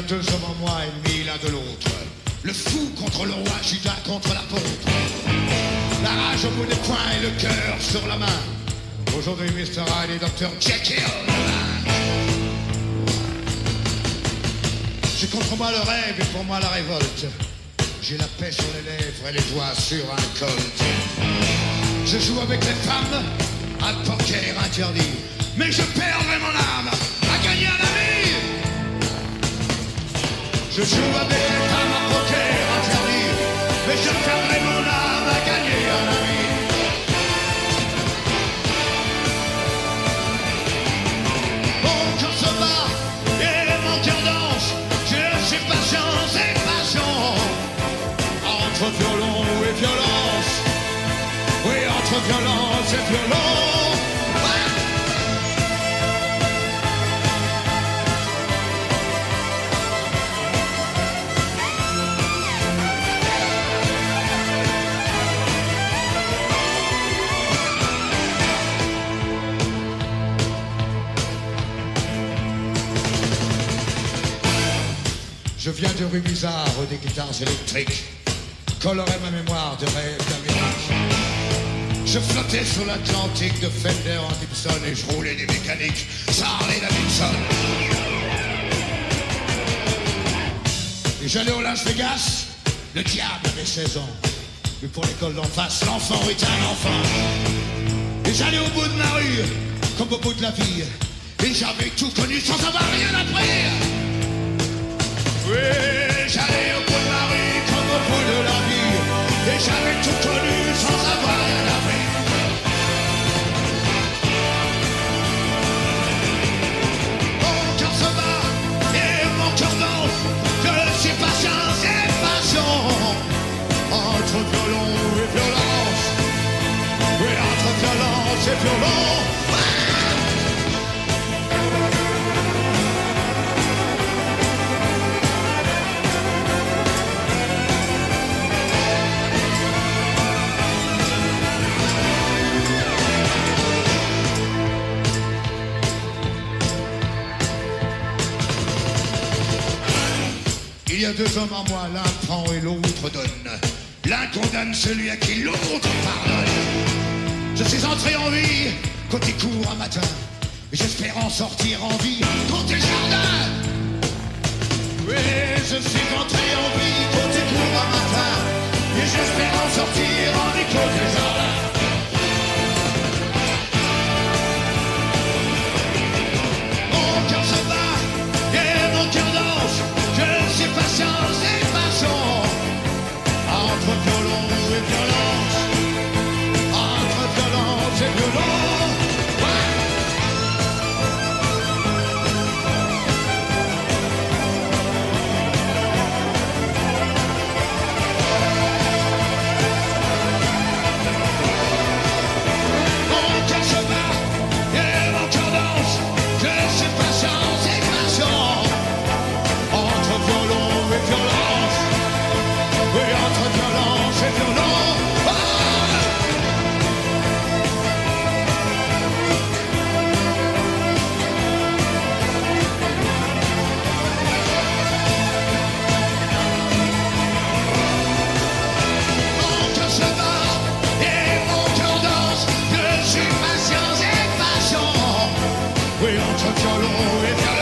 a deux hommes en moi, ennemis l'un de l'autre. Le fou contre le roi, Judas contre l'apôtre. La rage au bout des poings et le cœur sur la main. Aujourd'hui, Mr. Hyde et Dr. Jekyll. J'ai contre moi le rêve et pour moi la révolte. J'ai la paix sur les lèvres et les doigts sur un colt. Je joue avec les femmes à poker interdit. Mais je perdrai mon âme à gagner un ami. Je joue avec les femmes à poker interdit. Mais je perdrai mon âme à gagner un ami. Mon cœur se bat et mon cœur danse. Je suis patience et passion. Entre violon et violence. Oui, entre violence et violence. Je viens de rue Bizarre, des guitares électriques, colorais ma mémoire de rêves d'Amérique. Je flottais sur l'Atlantique de Fender en Gibson et je roulais des mécaniques, ça Harley Davidson. Et j'allais au Las Vegas, le diable avait 16 ans. Mais pour l'école d'en face, l'enfant était un enfant. Et j'allais au bout de ma rue, comme au bout de la vie. Et j'avais tout connu sans avoir rien appris. Oui, j'allais au bout de ma rue comme au bout de la vie. Et j'avais tout connu sans avoir rien appris. Mon cœur se bat et mon cœur danse. Je suis patience et passion. Entre violon et violence. Oui, entre violence et violence. Il y a deux hommes en moi, l'un prend et l'autre donne. L'un condamne celui à qui l'autre pardonne. Je suis entré en vie, côté court un matin. J'espère en sortir en vie, côté jardin. Oui, je suis entré en vie, côté court un matin. Et j'espère en sortir en vie, côté jardin. Mon cœur se bat et mon cœur danse. Je suis patience et passion. Entre violon et violence. Entre violence et violence. Ouais. Mon cœur se bat et mon cœur danse. Je suis patience et passion. Entre violon et violence. Oui, entre violence et violence. Ah! Mon cœur se bat et mon cœur danse. Je suis patience et passion. Oui, entre violon et violence.